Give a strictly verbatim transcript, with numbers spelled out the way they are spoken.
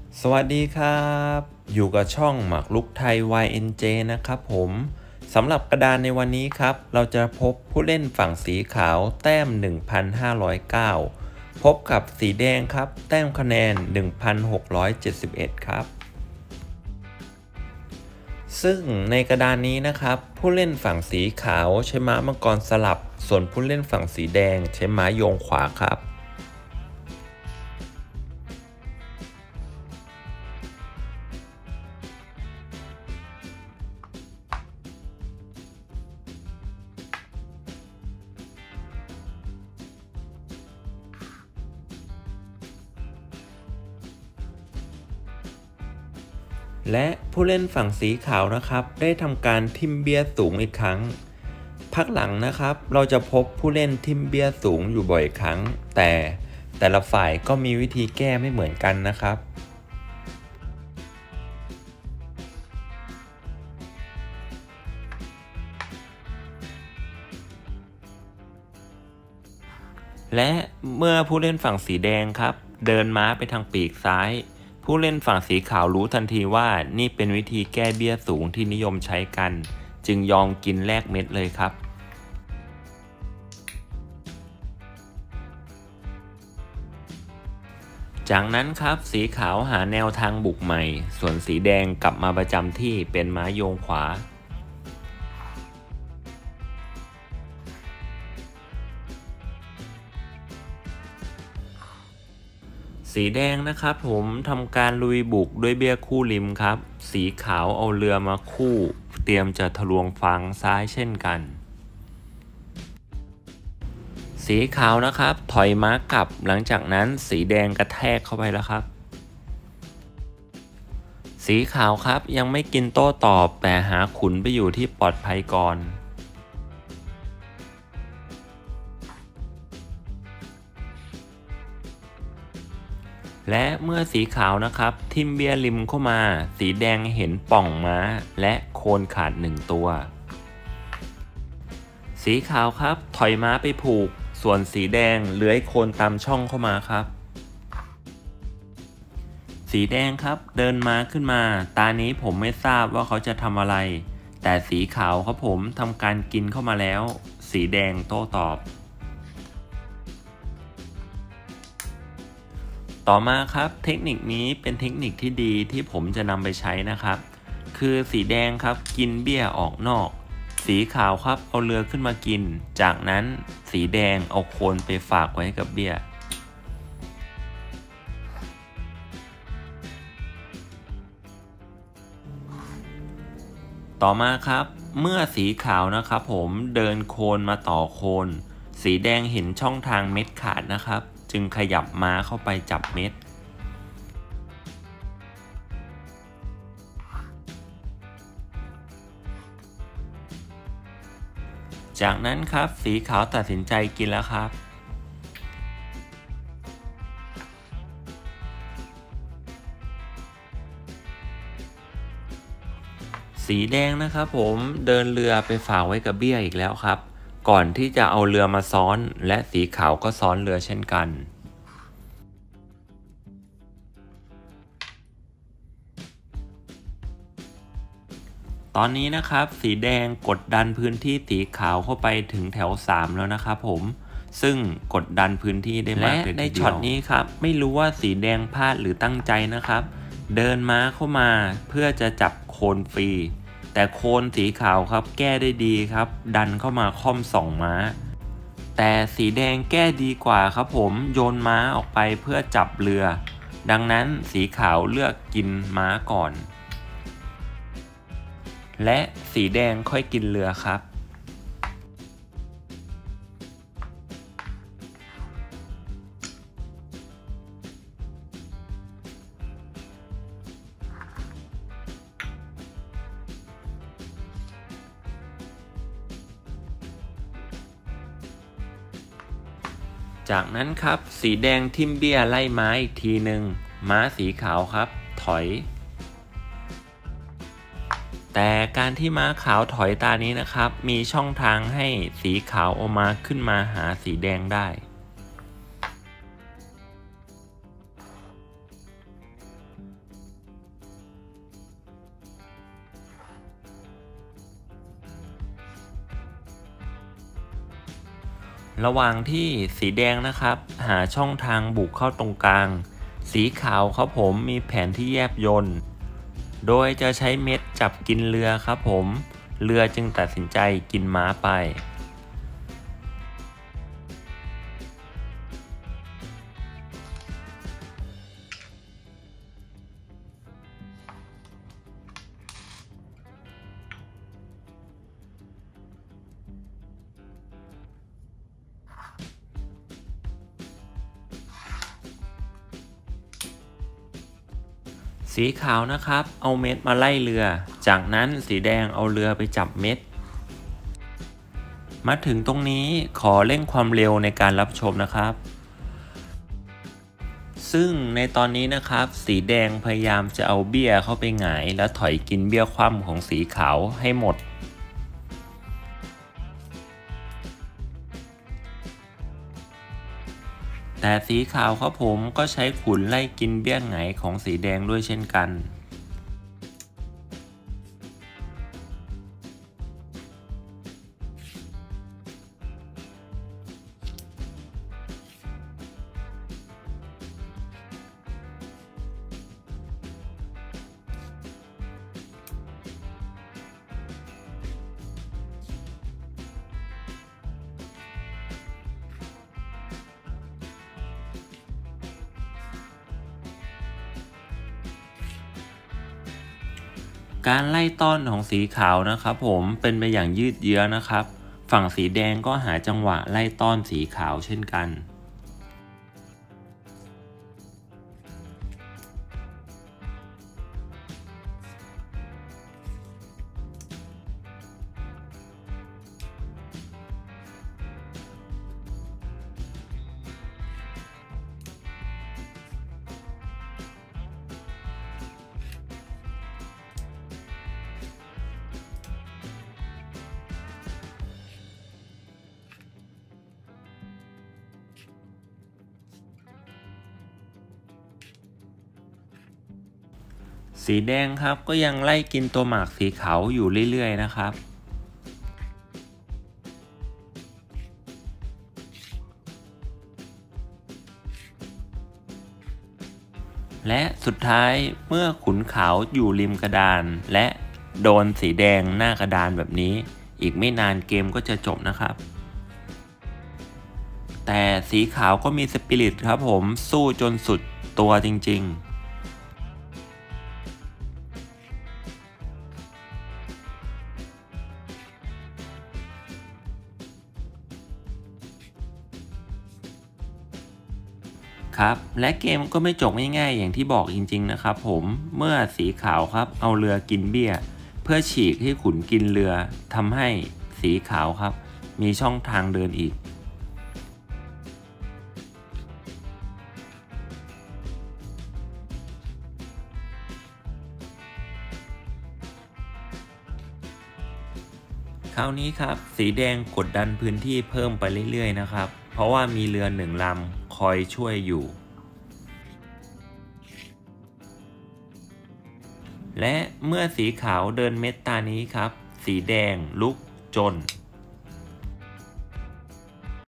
สวัสดีครับอยู่กับช่องหมากรุกไทย วาย เอ็น เจ นะครับผมสำหรับกระดานในวันนี้ครับเราจะพบผู้เล่นฝั่งสีขาวแต้ม หนึ่งพันห้าร้อยเก้า พบกับสีแดงครับแต้มคะแนน หนึ่งพันหกร้อยเจ็ดสิบเอ็ด ครับซึ่งในกระดานนี้นะครับผู้เล่นฝั่งสีขาวใช้ม้ามังกรสลับส่วนผู้เล่นฝั่งสีแดงใช้ม้าโยงขวาครับและผู้เล่นฝั่งสีขาวนะครับได้ทำการทิมเบียสูงอีกครั้งพักหลังนะครับเราจะพบผู้เล่นทิมเบียสูงอยู่บ่อยครั้งแต่แต่ละฝ่ายก็มีวิธีแก้ไม่เหมือนกันนะครับและเมื่อผู้เล่นฝั่งสีแดงครับเดินม้าไปทางปีกซ้ายผู้เล่นฝั่งสีขาวรู้ทันทีว่านี่เป็นวิธีแก้เบี้ยสูงที่นิยมใช้กันจึงยอมกินแลกเม็ดเลยครับจากนั้นครับสีขาวหาแนวทางบุกใหม่ส่วนสีแดงกลับมาประจำที่เป็นม้าโยงขวาสีแดงนะครับผมทำการลุยบุกด้วยเบี้ยคู่ริมครับสีขาวเอาเรือมาคู่เตรียมจะทะลวงฝั่งซ้ายเช่นกันสีขาวนะครับถอยม้ากลับหลังจากนั้นสีแดงกระแทกเข้าไปแล้วครับสีขาวครับยังไม่กินโต้ตอบแต่หาขุนไปอยู่ที่ปลอดภัยก่อนและเมื่อสีขาวนะครับทิมเบียริมเข้ามาสีแดงเห็นป่องม้าและโคนขาดหนึ่งตัวสีขาวครับถอยม้าไปผูกส่วนสีแดงเลื้อยโคนตามช่องเข้ามาครับสีแดงครับเดินม้าขึ้นมาตานี้ผมไม่ทราบว่าเขาจะทำอะไรแต่สีขาวครับผมทำการกินเข้ามาแล้วสีแดงโต้ตอบต่อมาครับเทคนิคนี้เป็นเทคนิคที่ดีที่ผมจะนำไปใช้นะครับคือสีแดงครับกินเบี้ยออกนอกสีขาวครับเอาเรือขึ้นมากินจากนั้นสีแดงเอาโคนไปฝากไว้กับเบี้ยต่อมาครับเมื่อสีขาวนะครับผมเดินโคนมาต่อโคนสีแดงเห็นช่องทางเม็ดขาดนะครับจึงขยับม้าเข้าไปจับเม็ดจากนั้นครับสีขาวตัดสินใจกินแล้วครับสีแดงนะครับผมเดินเรือไปฝากไว้กับเบี้ยอีกแล้วครับก่อนที่จะเอาเรือมาซ้อนและสีขาวก็ซ้อนเรือเช่นกันตอนนี้นะครับสีแดงกดดันพื้นที่สีขาวเข้าไปถึงแถวสามแล้วนะครับผมซึ่งกดดันพื้นที่ได้มากเลยทีเดียวและในช็อตนี้ครับไม่รู้ว่าสีแดงพลาดหรือตั้งใจนะครับเดินม้าเข้ามาเพื่อจะจับโคนฟรีแต่โคนสีขาวครับแก้ได้ดีครับดันเข้ามาค่อมสองม้าแต่สีแดงแก้ดีกว่าครับผมโยนม้าออกไปเพื่อจับเรือดังนั้นสีขาวเลือกกินม้าก่อนและสีแดงค่อยกินเรือครับจากนั้นครับสีแดงทิ่มเบี้ยไล่ม้าอีกทีหนึ่งม้าสีขาวครับถอยแต่การที่ม้าขาวถอยตานี้นะครับมีช่องทางให้สีขาวออกมาขึ้นมาหาสีแดงได้ระหว่างที่สีแดงนะครับหาช่องทางบุกเข้าตรงกลางสีขาวครับผมมีแผนที่แยบยลโดยจะใช้เม็ดจับกินเรือครับผมเรือจึงตัดสินใจกินม้าไปสีขาวนะครับเอาเม็ดมาไล่เรือจากนั้นสีแดงเอาเรือไปจับเม็ดมาถึงตรงนี้ขอเร่งความเร็วในการรับชมนะครับซึ่งในตอนนี้นะครับสีแดงพยายามจะเอาเบี้ยเข้าไปหงายและถอยกินเบี้ยคว่ำของสีขาวให้หมดแต่สีขาวครับผมก็ใช้ขุนไล่กินเบี้ยหงายของสีแดงด้วยเช่นกันการไล่ต้อนของสีขาวนะครับผมเป็นไปอย่างยืดเยื้อนะครับฝั่งสีแดงก็หาจังหวะไล่ต้อนสีขาวเช่นกันสีแดงครับก็ยังไล่กินตัวหมากสีขาวอยู่เรื่อยๆนะครับและสุดท้ายเมื่อขุนขาวอยู่ริมกระดานและโดนสีแดงหน้ากระดานแบบนี้อีกไม่นานเกมก็จะจบนะครับแต่สีขาวก็มีสปิริตครับผมสู้จนสุดตัวจริงๆครับและเกมก็ไม่จบง่ายๆอย่างที่บอกจริงๆนะครับผมเมื่อสีขาวครับเอาเรือกินเบี้ยเพื่อฉีกให้ขุนกินเรือทำให้สีขาวครับมีช่องทางเดินอีกคราวนี้ครับสีแดงกดดันพื้นที่เพิ่มไปเรื่อยๆนะครับเพราะว่ามีเรือหนึ่งลำคอยช่วยอยู่และเมื่อสีขาวเดินเม็ดตานี้ครับสีแดงลุกจน